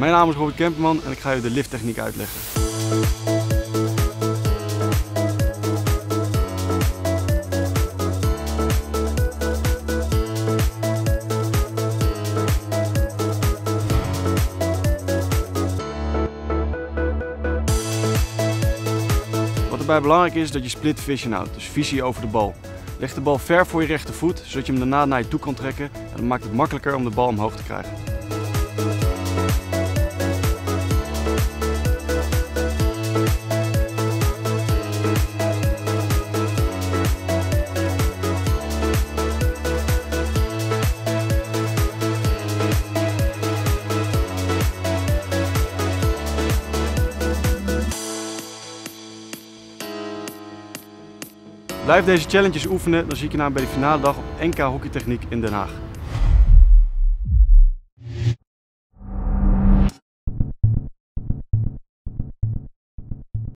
Mijn naam is Robert Kemperman en ik ga u de lifttechniek uitleggen. Wat erbij belangrijk is dat je split vision houdt, dus visie over de bal. Leg de bal ver voor je rechtervoet, zodat je hem daarna naar je toe kan trekken en dat maakt het makkelijker om de bal omhoog te krijgen. Blijf deze challenges oefenen, dan zie ik je bij de finale dag op NK Hockeytechniek in Den Haag.